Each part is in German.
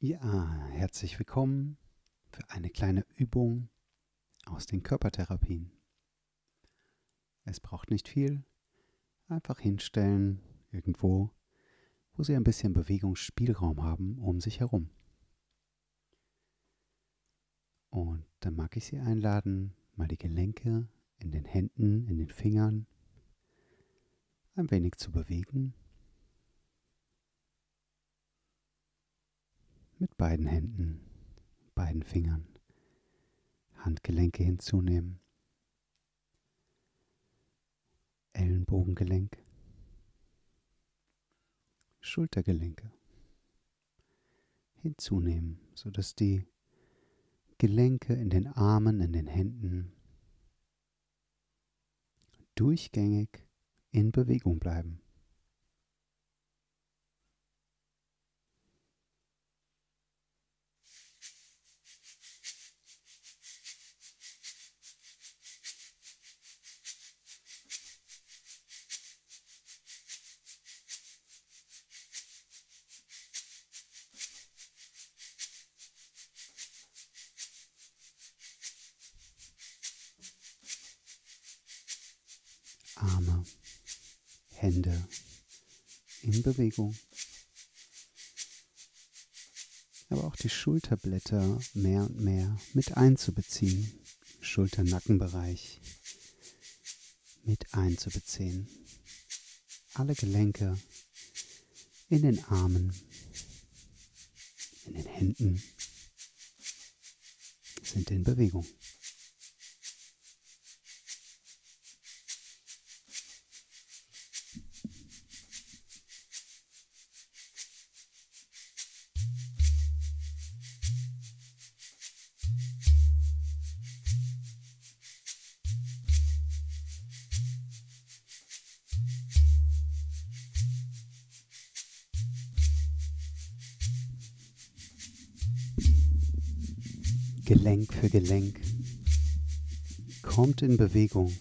Ja, herzlich willkommen für eine kleine Übung aus den Körpertherapien. Es braucht nicht viel, einfach hinstellen, irgendwo, wo Sie ein bisschen Bewegungsspielraum haben um sich herum. Und dann mag ich Sie einladen, mal die Gelenke in den Händen, in den Fingern ein wenig zu bewegen. Mit beiden Händen, beiden Fingern, Handgelenke hinzunehmen, Ellenbogengelenk, Schultergelenke hinzunehmen, sodass die Gelenke in den Armen, in den Händen durchgängig in Bewegung bleiben. Arme, Hände in Bewegung. Aber auch die Schulterblätter mehr und mehr mit einzubeziehen. Schulter-Nackenbereich mit einzubeziehen. Alle Gelenke in den Armen, in den Händen sind in Bewegung. Gelenk für Gelenk kommt in Bewegung.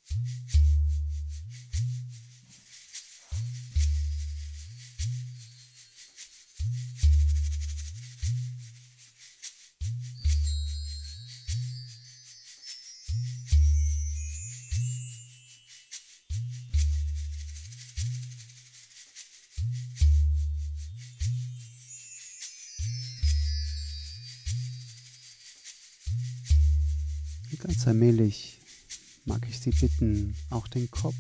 Und ganz allmählich mag ich Sie bitten, auch den Kopf,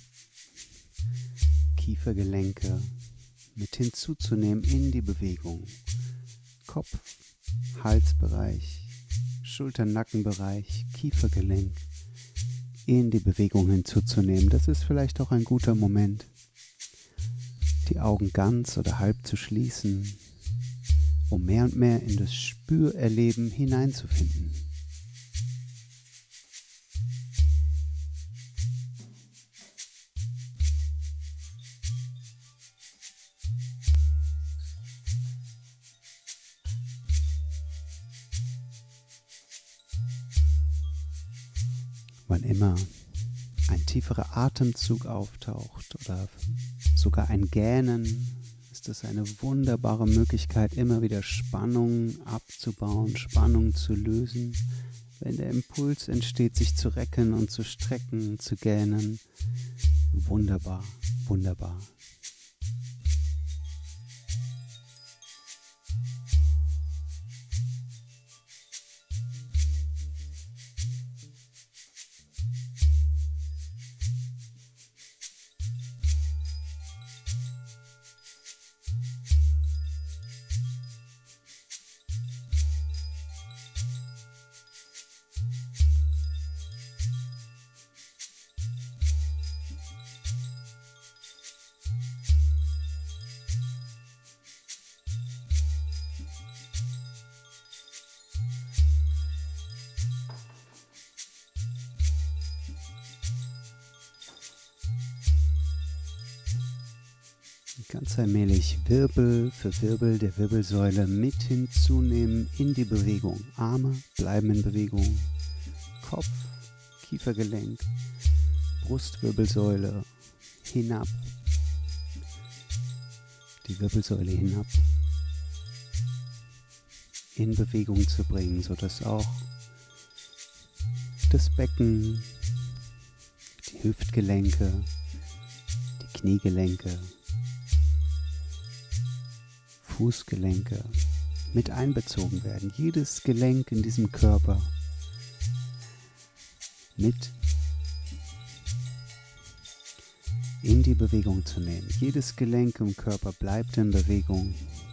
Kiefergelenke mit hinzuzunehmen in die Bewegung. Kopf, Halsbereich, Schulter-Nackenbereich, Kiefergelenk in die Bewegung hinzuzunehmen. Das ist vielleicht auch ein guter Moment, die Augen ganz oder halb zu schließen, um mehr und mehr in das Spürerleben hineinzufinden. Wann immer ein tieferer Atemzug auftaucht oder sogar ein Gähnen, ist es eine wunderbare Möglichkeit, immer wieder Spannung abzubauen, Spannung zu lösen. Wenn der Impuls entsteht, sich zu recken und zu strecken, zu gähnen, wunderbar, wunderbar. Ganz allmählich Wirbel für Wirbel der Wirbelsäule mit hinzunehmen in die Bewegung. Arme bleiben in Bewegung. Kopf, Kiefergelenk, Brustwirbelsäule hinab. Die Wirbelsäule hinab. in Bewegung zu bringen, sodass auch das Becken, die Hüftgelenke, die Kniegelenke, Fußgelenke mit einbezogen werden. Jedes Gelenk in diesem Körper mit in die Bewegung zu nehmen. Jedes Gelenk im Körper bleibt in Bewegung.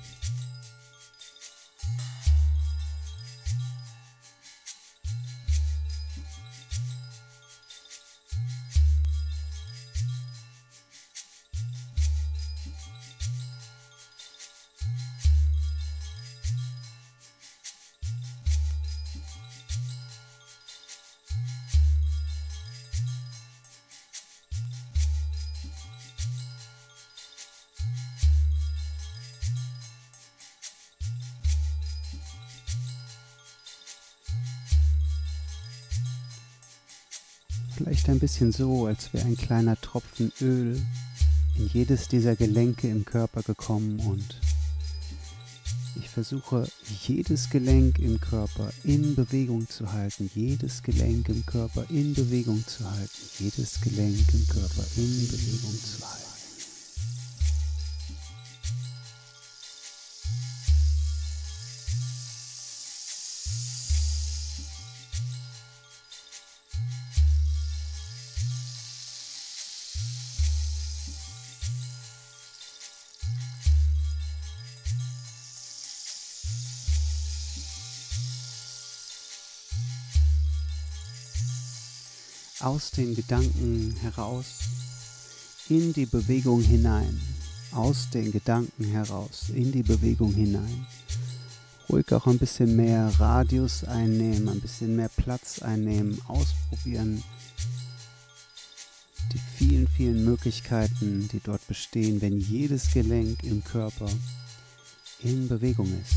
Vielleicht ein bisschen so, als wäre ein kleiner Tropfen Öl in jedes dieser Gelenke im Körper gekommen, und ich versuche, jedes Gelenk im Körper in Bewegung zu halten, jedes Gelenk im Körper in Bewegung zu halten, jedes Gelenk im Körper in Bewegung zu halten. Aus den Gedanken heraus in die Bewegung hinein, aus den Gedanken heraus in die Bewegung hinein. Ruhig auch ein bisschen mehr Radius einnehmen, ein bisschen mehr Platz einnehmen, ausprobieren. Die vielen, vielen Möglichkeiten, die dort bestehen, wenn jedes Gelenk im Körper in Bewegung ist.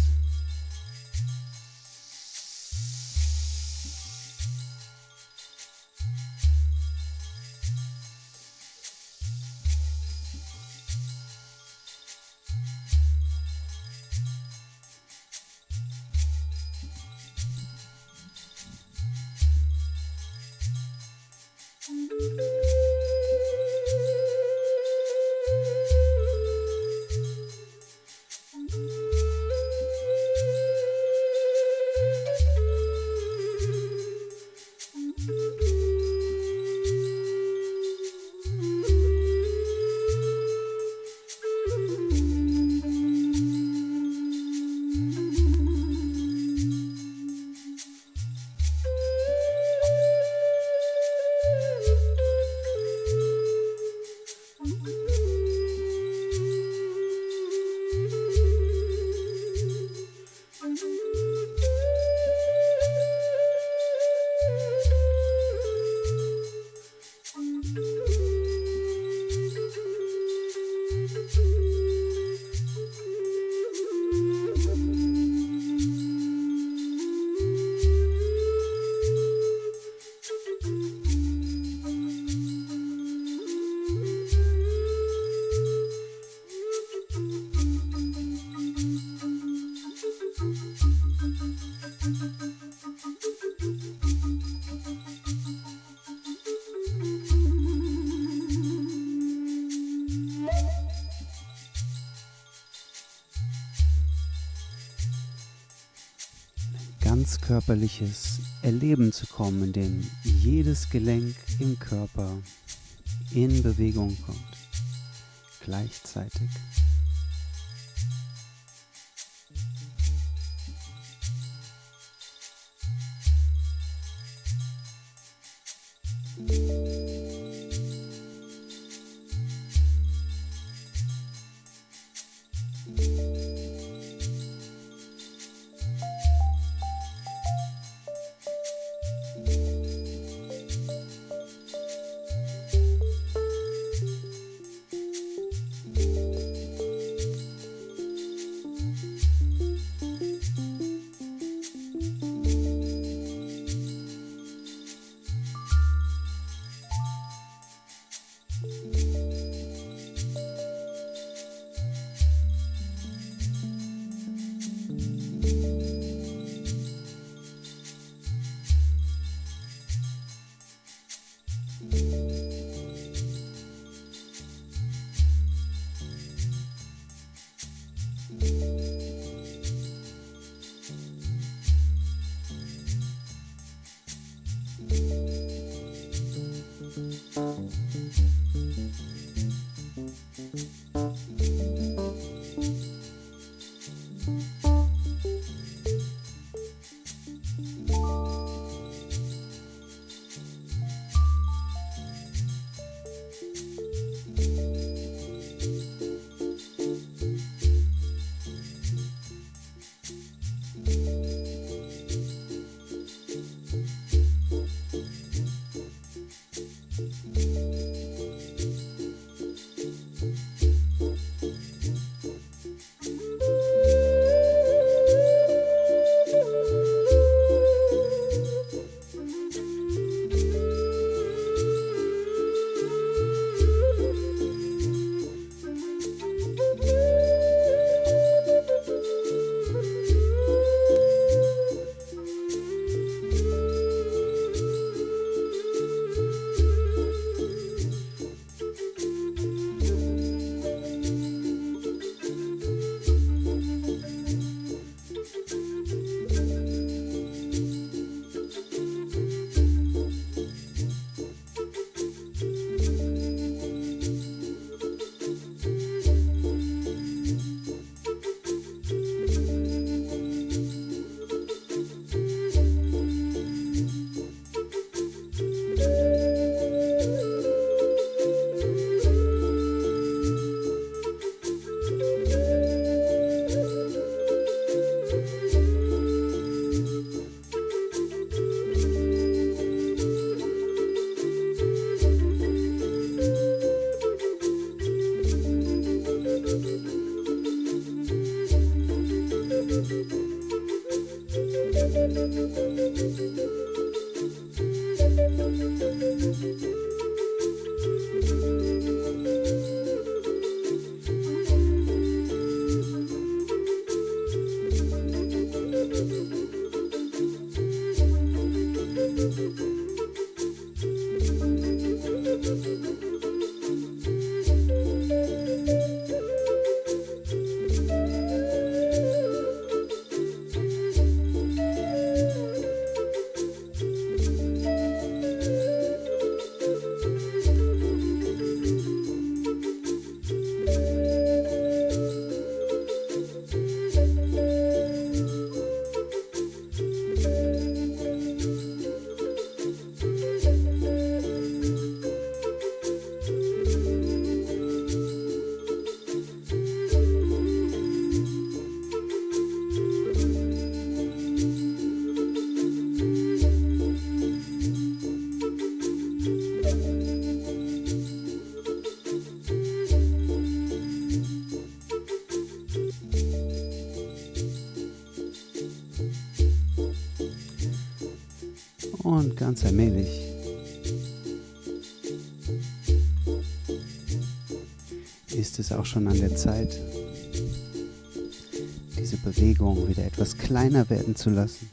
Ganz körperliches Erleben zu kommen, in dem jedes Gelenk im Körper in Bewegung kommt, gleichzeitig. Und ganz allmählich ist es auch schon an der Zeit, diese Bewegung wieder etwas kleiner werden zu lassen.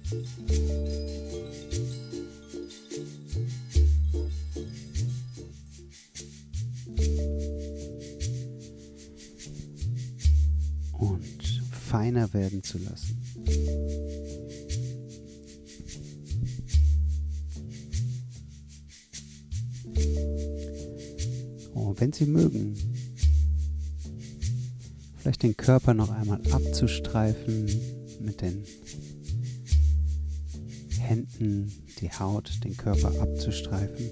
Und feiner werden zu lassen. Und wenn Sie mögen, vielleicht den Körper noch einmal abzustreifen, mit den Händen die Haut, den Körper abzustreifen.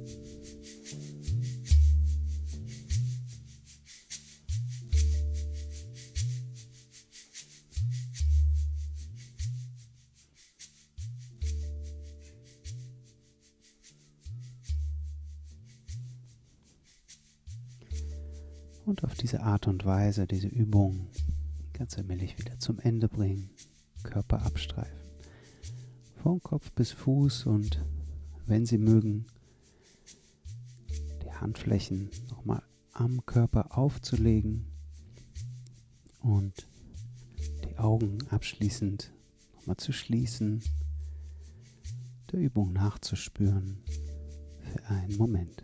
Und auf diese Art und Weise diese Übung ganz allmählich wieder zum Ende bringen. Körper abstreifen. Von Kopf bis Fuß und wenn Sie mögen, die Handflächen nochmal am Körper aufzulegen und die Augen abschließend nochmal zu schließen, der Übung nachzuspüren für einen Moment.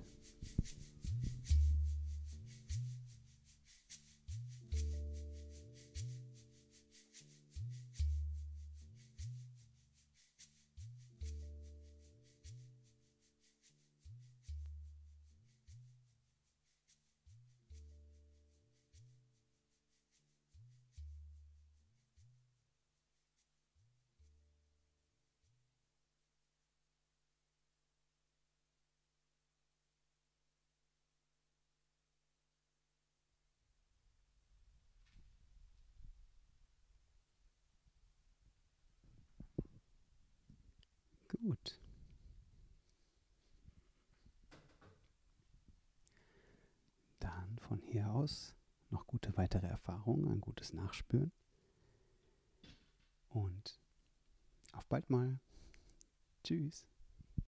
Gut. Dann von hier aus noch gute weitere Erfahrungen, ein gutes Nachspüren. Und auf bald mal. Tschüss.